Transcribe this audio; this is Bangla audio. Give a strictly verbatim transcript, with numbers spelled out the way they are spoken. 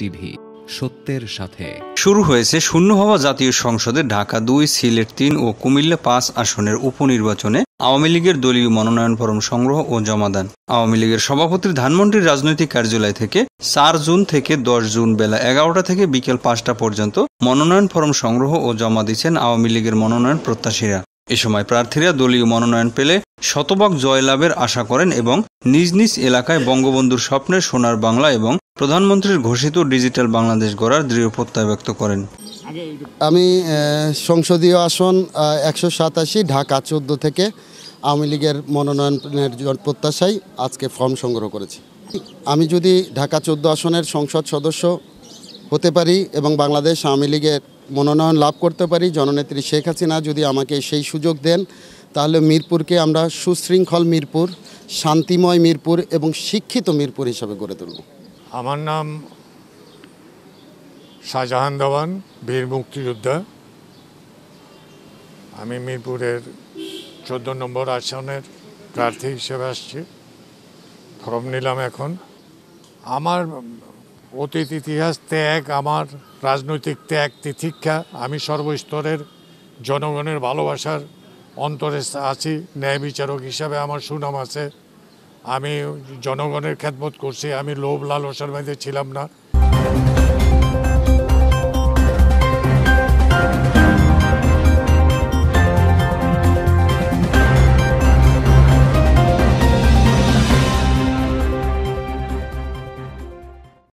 টিভি, সত্যের সাথে। শুরু হয়েছে শূন্য হওয়া জাতীয় সংসদে ঢাকা দুই, সিলেট তিন ও কুমিল্লা পাঁচ আসনের উপনির্বাচনে আওয়ামী লীগের দলীয় মনোনয়ন ফরম সংগ্রহ ও জমাদান। আওয়ামী লীগের সভাপতির ধানমন্ডির রাজনৈতিক কার্যালয় থেকে চার জুন থেকে দশ জুন বেলা এগারোটা থেকে বিকেল পাঁচটা পর্যন্ত মনোনয়ন ফরম সংগ্রহ ও জমা দিচ্ছেন আওয়ামী লীগের মনোনয়ন প্রত্যাশীরা। এ সময় প্রার্থীরা দলীয় মনোনয়ন পেলে শতভাগ জয়লাভের আশা করেন এবং নিজ নিজ এলাকায় বঙ্গবন্ধুর স্বপ্নের সোনার বাংলা এবং প্রধানমন্ত্রীর ঘোষিত ডিজিটাল বাংলাদেশ গড়ার দৃঢ় প্রত্যয় ব্যক্ত করেন। আমি সংসদীয় আসন একশো সাতাশি ঢাকা চোদ্দো থেকে আওয়ামী লীগের মনোনয়নের প্রত্যাশায় আজকে ফর্ম সংগ্রহ করেছি। আমি যদি ঢাকা চোদ্দো আসনের সংসদ সদস্য হতে পারি এবং বাংলাদেশ আওয়ামী লীগের মনোনয়ন লাভ করতে পারি, জননেত্রী শেখ হাসিনা যদি আমাকে সেই সুযোগ দেন, তাহলে মিরপুরকে আমরা সুশৃঙ্খল মিরপুর, শান্তিময় মিরপুর এবং শিক্ষিত মিরপুর হিসাবে গড়ে তুলব। আমার নাম শাহজাহান দেওয়ান, বীর মুক্তিযোদ্ধা। আমি মিরপুরের চোদ্দ নম্বর আসনের প্রার্থী হিসেবে আসছি। ফর্ম নিলাম এখন। আমার অতীত ইতিহাস ত্যাগ, আমার রাজনৈতিক ত্যাগ তিতিক্ষা, আমি সর্বস্তরের জনগণের ভালোবাসার অন্তরে আছি। ন্যায় বিচারক হিসাবে আমার সুনাম আছে। আমি জনগণের খেদমত করছি। আমি লোভ লালসার মধ্যে ছিলাম না।